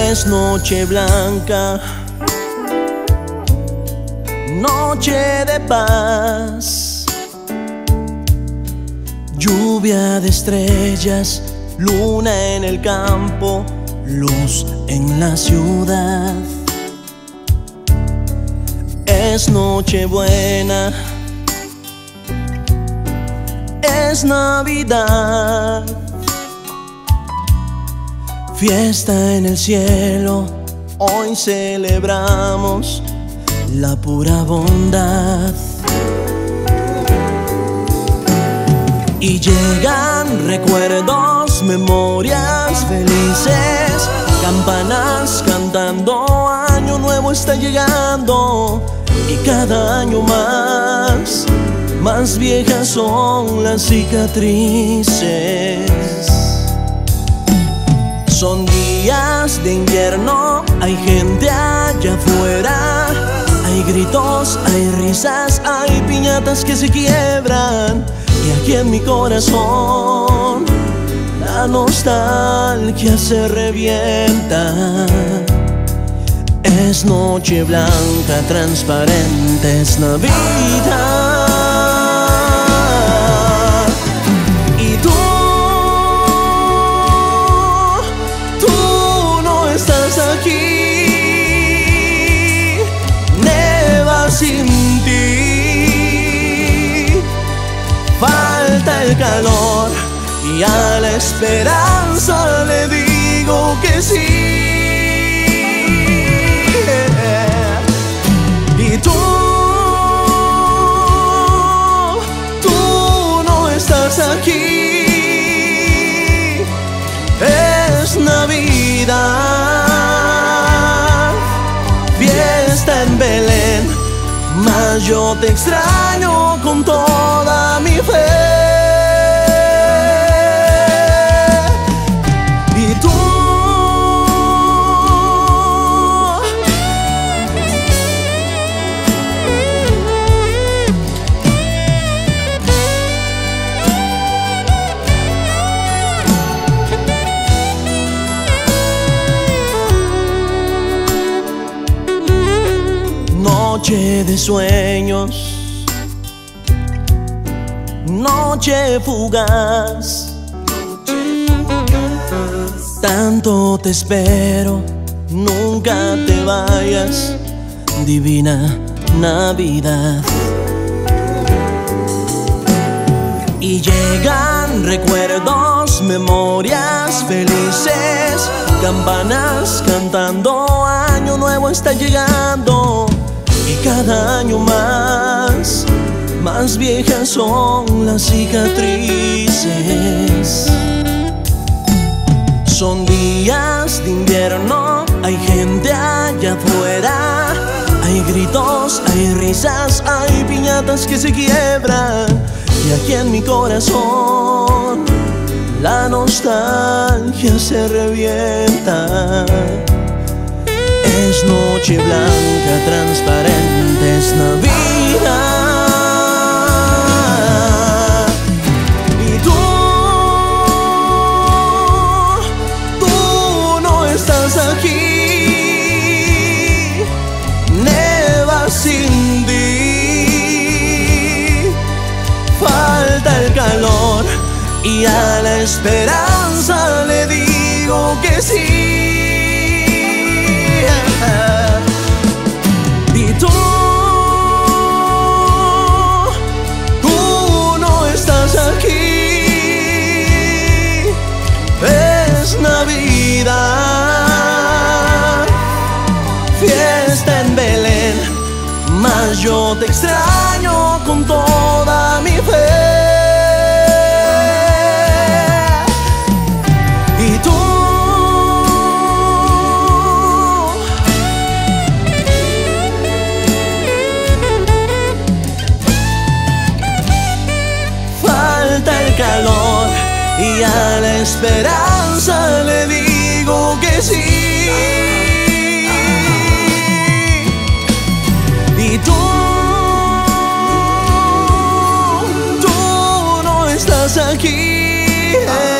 Es noche blanca, noche de paz, lluvia de estrellas, luna en el campo, luz en la ciudad. Es noche buena, es Navidad, fiesta en el cielo, hoy celebramos la pura bondad. Y llegan recuerdos, memorias felices, campanas cantando, año nuevo está llegando. Y cada año más viejas son las cicatrices. Son días de invierno, hay gente allá afuera, hay gritos, hay risas, hay piñatas que se quiebran. Y aquí en mi corazón la nostalgia se revienta. Es noche blanca, transparente, es Navidad. Y tú no estás aquí, neva sin ti, falta el calor y a la esperanza le digo que sí. Y tú no estás aquí, es Navidad, fiesta en Belén, mas yo te extraño con toda mi fe. Y tú noche de sueños, noche fugaz, tanto te espero, nunca te vayas, divina Navidad. Y llegan recuerdos, memorias felices, campanas cantando, año nuevo está llegando. Y cada año más viejas son las cicatrices. Son días de invierno, hay gente allá afuera, hay gritos, hay risas, hay piñatas que se quiebran. Y aquí en mi corazón la nostalgia se revienta. Es noche blanca, transparente, es Navidad. Y tú no estás aquí, neva sin ti, falta el calor y a la esperanza le digo que sí. Y tú no estás aquí, es Navidad, fiesta en Belén, mas yo te extraño con toda mi fe. Y tú calor y a la esperanza le digo que sí. Y tú no estás aquí.